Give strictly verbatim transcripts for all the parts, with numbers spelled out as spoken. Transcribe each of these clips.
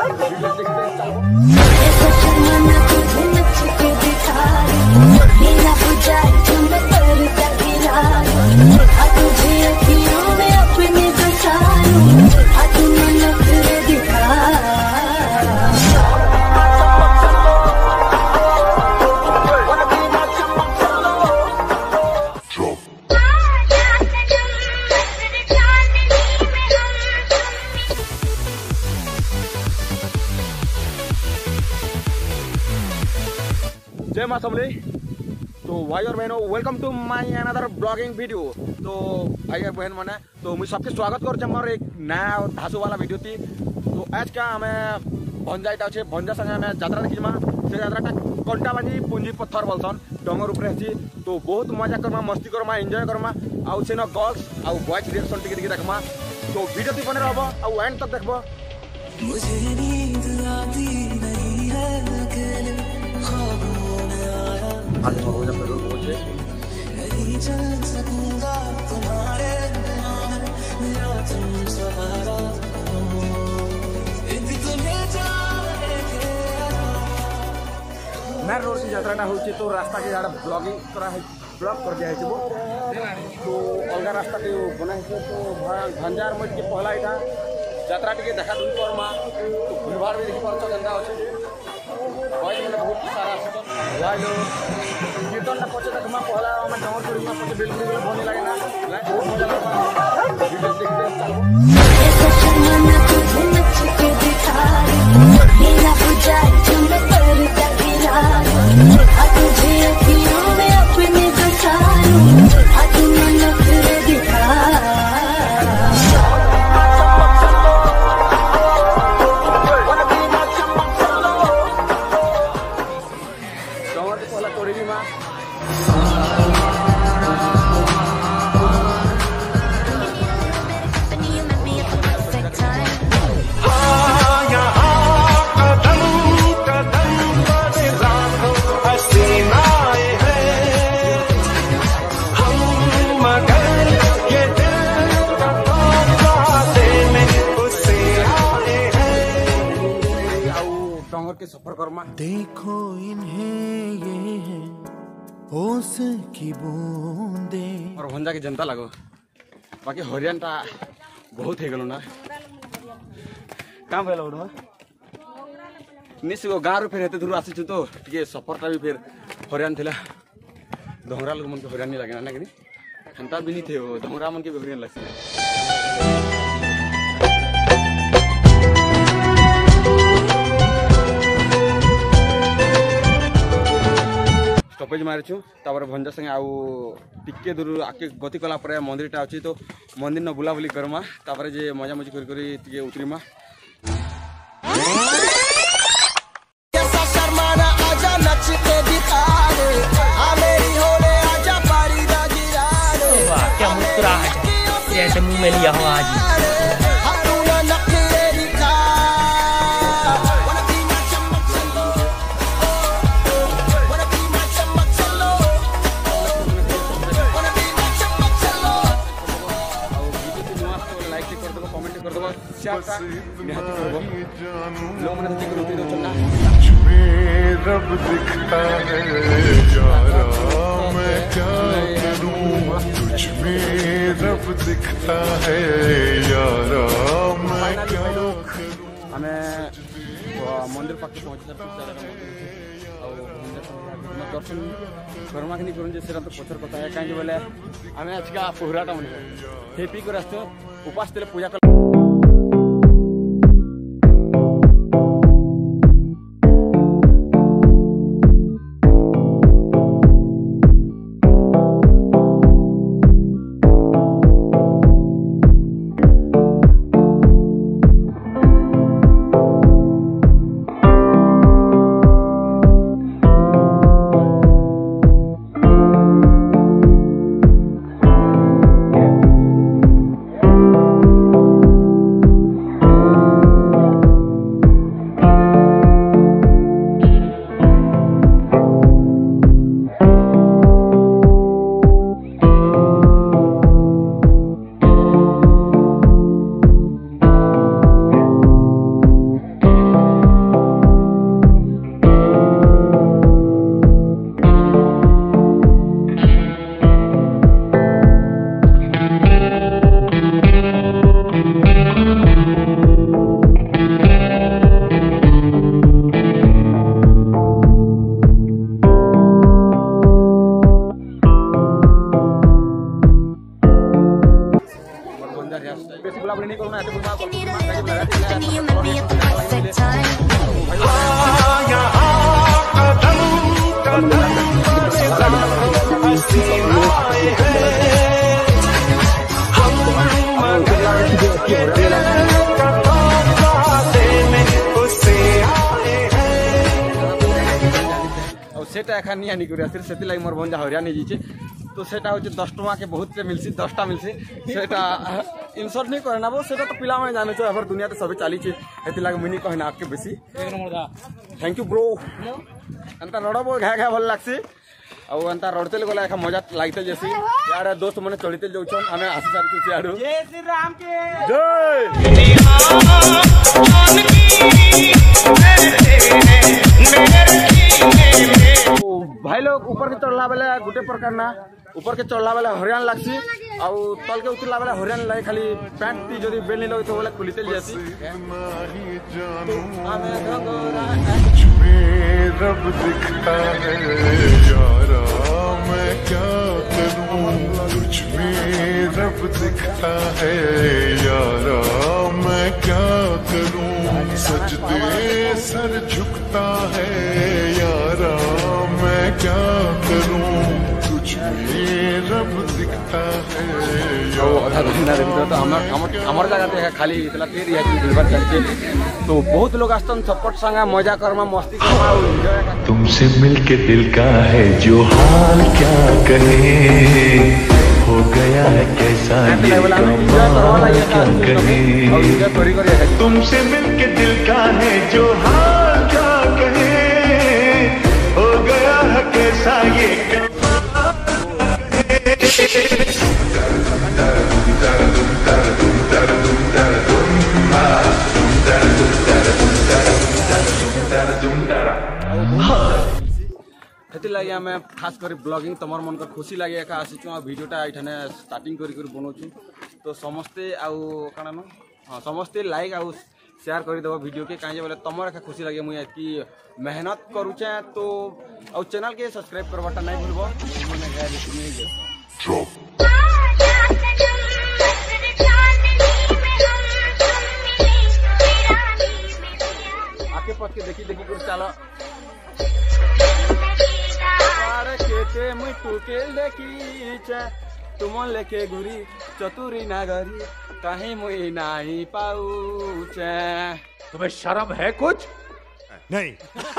जय मां समले। तो भाई और बहनों, welcome to my another blogging video. तो भाई और बहन मैंने तो मुझे सबके स्वागत कर मोर एक नया और धासु वाला वीडियो थी। तो आज क्या हमें भंजा इटा अच्छे भंजा संगे हमें यात्रा देखीमा। से यात्राटा कंटा बांधी पुंजी पत्थर बोलसन डंगर ऊपर अच्छी। तो बहुत मजा करमा, मस्ती करमा, एंजॉय करमा। आउ से गर्ल्स आउ बॉयज रिएक्शन टिके टिके देखमा। तो वीडियो ती बने रहबो आउ एंड तक देखबो। मुझे नींद आती नहीं है, अकेले ख्वाबों में आया आज हम रोज अपने रोज पहुंचे नहीं चल सकूंगा तुम्हारे बिना, मेरा तुम सहारा हो। एक तुम्हें जाने के मैं रोड से यात्राटा होची। तो रास्ता के जाड़ा ब्लॉगिंग करा है, ब्लॉग कर दिया है वो। तो अलग रास्ता के बना है। तो भंजार मठ के पहला इटा यात्रा टिके देखा दुई करमा। तो भीड़भाड़ भी देखी पार्छ गंदा अच्छे भाई मैंने बहुत सारा भाई कीर्तन पचे देखमा पहला मैं डर चढ़ी पचे बिल्कुल भल लगे ना बहुत मजा के सफर करमा। देखो इन्हें ये है ओस की बूंदे और भंजा की जनता लगो। बाकी हरियाण टा बहुत है गलो ना काम भेल ओडमा निस गो गाँव फिर हेते दूर आसी तो टिके सफर टा भी फिर हरियाण थिला। धोंगरा लोग मन के हरियाण नहीं लगे ना कि खंता भी नहीं थे वो धोंगरा मन के भी हरियाण लगसे। स्टॉपेज मारिछु तापर भंजा संगे आउ टिके दूर आके गति कला पर मंदिर टा अछि। तो मंदिर न बुलाबुली करमा तापर जे मजा मजी करी करी टिके उतरीमा। कैसा शर्माना आजा नच के दिखा दे, आ मेरी होले आजा पारी दा गिरा दे। वाह क्या मुस्कुराहट है, जैसे मुंह में लिया हो आज। रब दिखता है यारा मैं क्या करूं, तुझ में रब दिखता है यारा मैं क्या करूं। हमें मंदिर पाखे पहुंचे दर्शन करमा कि नहीं करूँ से तो पचर कथा है कहीं बोले आम आज का पोहराटा मन हे पी कर उपास तेल पूजा कर। सेटा एखा नहीं आनी कर से लगे मोर भंजा हरिया नहीं जाइए तो सेटा हूँ दस टଙ୍କା के बहुत मिलसी दसटा मिलसी सेटा इनसर्ट नहीं करे ना वो सेटा तो पिला मैं जाने एवर दुनिया तो सब चली लगे मुझे कहना आपके बेसी थैंक यू ब्रो एंता रड़ब घा घा भल लगसी आउ एंता रड़ते गला एखा मजा लगते जैसी यार दोस्त मैंने चलते जाऊन आम आसी सारी सियाड़ू जय श्री राम के जय भाई लोग ऊपर के चढ़ला बेले गोटे प्रकार ना ऊपर के चढ़ला बेले हरियाण लगसी आउ तल के उतरला बेले हरियाण लगे खाली पैंट टी जदि बेल नहीं लगे तो बोले खुली चल जाती रब दिखता है यारा मैं क्या करूं तुझ में रब दिखता है यारा मैं क्या करूं सजदे सर झुकता है यारा मैं क्या करूं तुझ में रब दिखता है हमार जगह देखा खाली इतना फिर चलते तो बहुत लोग आस्तन सपोर्ट संगा मजा करमा मस्ती करमा तुमसे मिलके दिल का है जो हाल क्या कहे हो गया है कैसा ये कमाल क्या कहे तुमसे मिलके दिल का है जो हाल क्या कहे हो गया है कैसा ये हेती लगे आम खास कर ब्लॉगिंग तुम मन को खुशी लगे एका आसीचु वीडियोटा ये स्टार्टिंग कर बनाऊँ तो समस्ते आउ कण न हाँ समस्ते लाइक आउ शेयर करदेव वीडियो के कहीं बोले तुम एका खुशी लगे मुझे कि मेहनत करुचे तो आउ चैनल के सब्सक्राइब करवाटा नहीं भूलब आके पद के देखी देखी कर चलो केते मुई टुके देखी तुम लेके घुरी चतुरी नागरी कहीं मुई नहीं पाऊचे तुम्हें शर्म है कुछ नहीं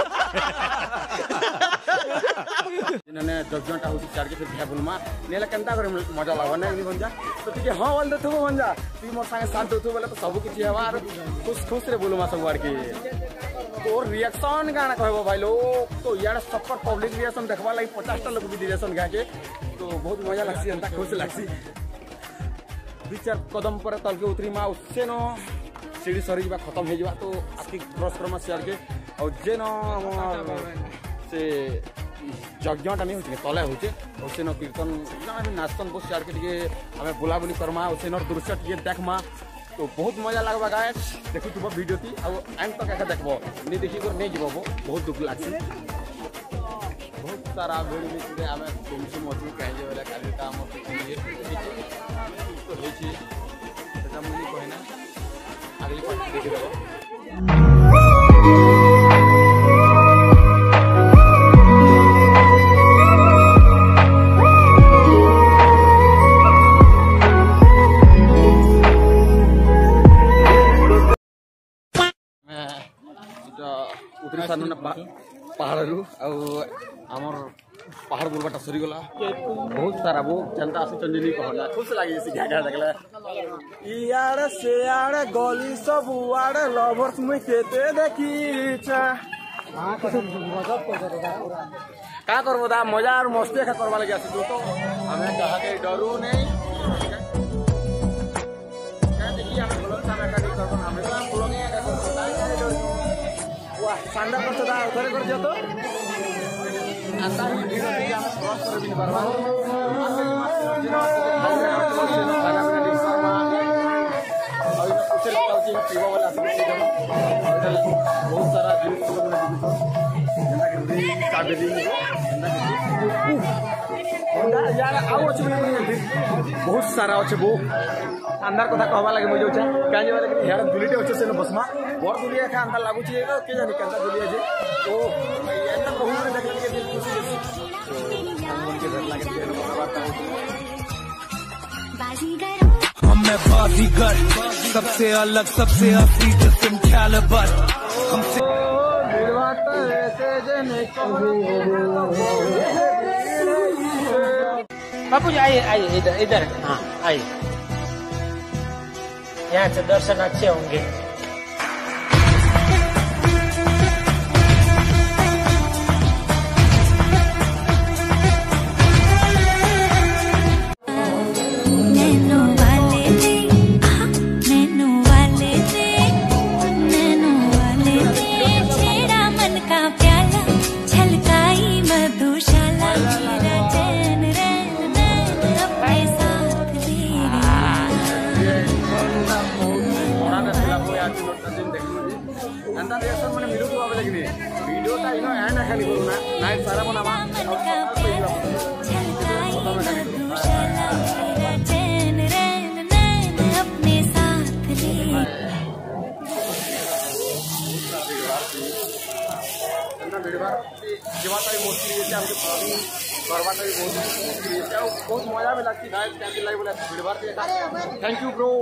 इन्होंने जज्ञटा होती चार के फिर भैया बुलमा नेला केनता करे मजा लागो नहीं बंजा तो ठीक है हां बोल दे तू बंजा तू मोर संगे साथ दे तू बोले तो सब किछि हवा खुश खुश रे बुलमा सब वार के तो रिएक्शन गाना कहबो भाई लोग तो यार सब पब्लिक रिएक्शन देखबा लागि पचास टा लोग भी रिएक्शन गा के तो बहुत मजा लागसी अंता खुश लागसी विचार कदम पर तल के उतरी मा उससे न सीढ़ी सरी जा खत्म हो जा तो आखिर क्रॉस करमा शेयर के और जे न से यज्ञटा नहीं होचे तले होचे और से न कीर्तन नाचतन बहुत शेयर के टिके हमें बुलाबुली करमा और से न दृश्य टिके देखमा तो बहुत मजा लगवा गाइस देखु तुम वीडियो थी और एंड तक एका देखबो नहीं देखी कर नहीं जीवो बहुत दुख लागसी बहुत सारा वीडियो में हमें तुमसे मजू कहे वाला काली काम तो होची सेटा मुनी कहना अगली पार्ट देखि देबो उतरी सानु ना पहाड़ रु आमर पहाड़ बुलबाटा सरीगला बहुत सारा वो जनता आसी चंदिनी कहला खुश लागी से घाघा देखला इयाड़े से आड़े गली सब आड़े लवर्स में केते देखी छा का करबो दा मजा और मस्ती का करबा लगी आसी तो हमें कहा के डरू नहीं क्या देखिए हम गलत काम का नहीं करबो हमें तो ब्लॉगिंग का करबो वाह शानदार करते दा उधर कर दियो तो आता ही वीडियो में हम क्रॉस कर भी नहीं पारबा और उसे पाउचिंग पीवा वाला सब बहुत सारा जिनिस को हमने देखो जेना के काट दी जेना यार आउ अछि बहुत सारा अछि वो अंदर कथा कहबा लागे मुझे उठा काजे वाले कि हेड दुलीटे अछि से बसमा बड़ दुलिया का अंदर लागु छी के जानि कंदा दुलिया जे तो एंदा बहुत ने देखले के दिल खुशी तो मन के डर लागे के बात बाजीगर हम मैं बाजीगर सबसे अलग सबसे असली जिस्म कैलिबर हमसे दिलवाता ऐसे बापू जी आइए आइए इधर इधर हाँ आइए, यहाँ से दर्शन अच्छे होंगे। अंता रिएक्शन मैंने मिलू को लेकिन वीडियो ता इनो एंड खाली करू ना नाइट सारा बनावा और जीवाता भी मोस्टली ये हमके ब्लॉगिंग करवाता भी बहुत मोस्टली ये बहुत मजा भी लगती गाइस कैसी लाइव बोला वीडियो बार थैंक यू ब्रो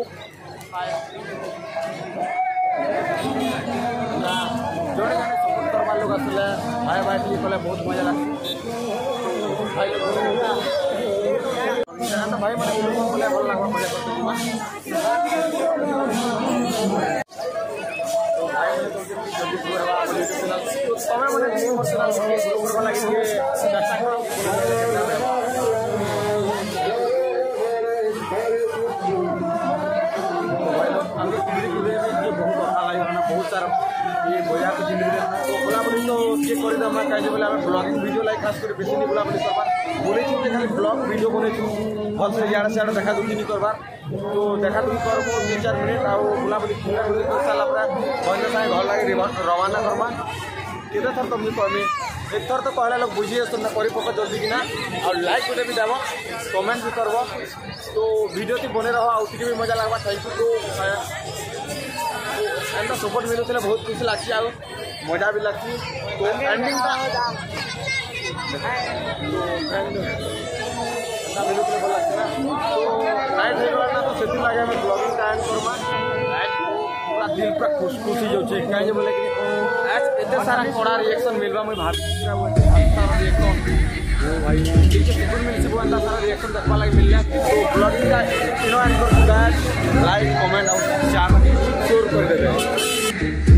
जोड़े गाने सपोर्ट करवा लोग आसले भाई भाई लिए कले बहुत मजा लगती भाई लोग ना भाई माने लोग बोले बोल लागवा मजा करते जीवा तो भाई माने तो जल्दी पूरा बोले तो चला समय माने नहीं मरसला पूरा लगे के चर्चा करो बहुत सारा ये मजा की जिंदगी तो बोला बोली तो ये कर दे मैं कहे बोले ब्लॉगिंग वीडियो लाइक खास कर बेसी नहीं बोला बोली करबार बोले छी जे खाली ब्लॉग वीडियो बने छी भल से यार से देखा दुखी नहीं करबार तो देखा दुखी करबो तीन चार मिनट आ बोला बोली पूरा बोली कर साला पूरा बंदे साए घर लागे रवाना करबा केते थर तो मी कहमी एक थर तो कहले लोग बुझिए तो ना करी पक जल्दी कि ना और लाइक करे भी देबो कमेंट भी करबो तो वीडियो ती बने रहो आउट भी मजा लागबा थैंक यू तो एंड सपोर्ट मिलू थे बहुत खुशी लगती है मजा भी लगती तो एंडिंग का मिलू थे भल लगती ना तो नाइट हो गला तो से लगे मैं ब्लॉगिंग का एंड करमा नाइट पूरा दिल पूरा खुश खुशी जो छे काहे बोले कि आज एते सारा कड़ा रिएक्शन मिलबा मैं भाभी सारा रिएक्शन ओ भाई ठीक है सपोर्ट मिल से वो अंदर सारा रिएक्शन देखबा लगे मिलला तो ब्लॉगिंग का इनो एंड कर दैट लाइक कमेंट और शेयर जरूर कर देबे।